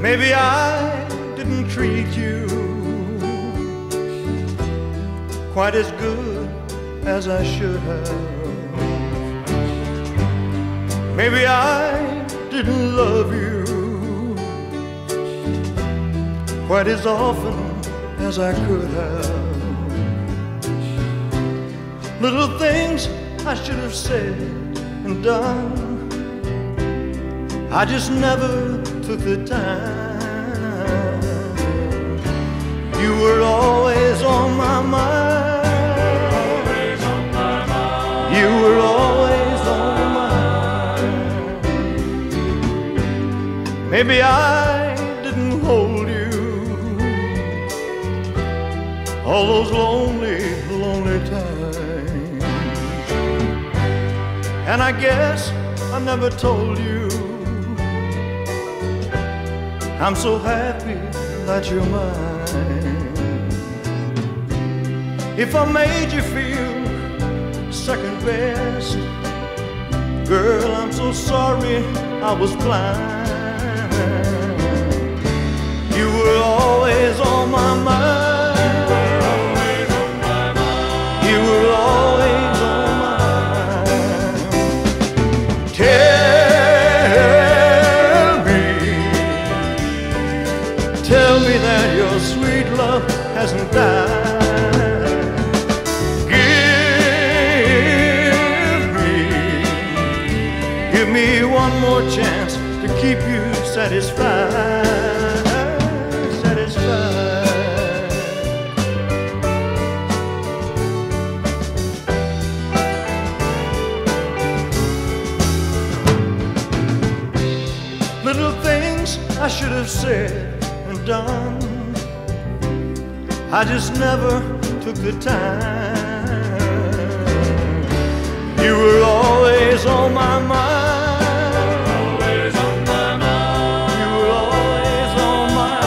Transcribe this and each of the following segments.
Maybe I didn't treat you quite as good as I should have. Maybe I didn't love you quite as often as I could have. Little things I should have said and done, I just never took the time. You were always on my mind. You were always on my mind. Maybe I didn't hold you all those lonely, lonely times. And I guess I never told you I'm so happy that you're mine. If I made you feel second best, girl, I'm so sorry I was blind. You were always on my mind. You were always on my mind. Tell me that your sweet love hasn't died. Give me one more chance to keep you satisfied, satisfied. Little things I should have said and done, I just never took the time. You were always on my mind. Always on my mind. You were always on my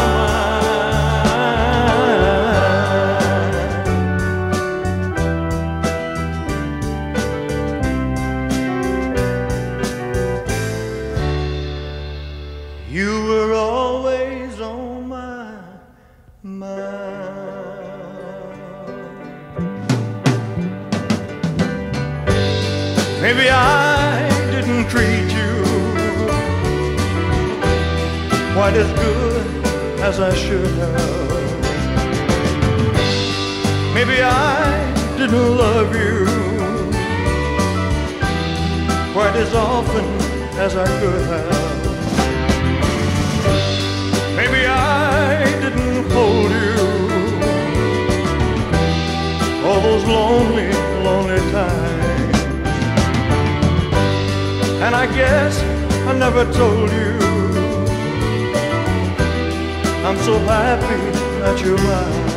mind. You were always on my mind. Maybe I didn't treat you quite as good as I should have. Maybe I didn't love you quite as often as I could have. Maybe I didn't hold you all those lonely, lonely times. And I guess I never told you I'm so happy that you're mine.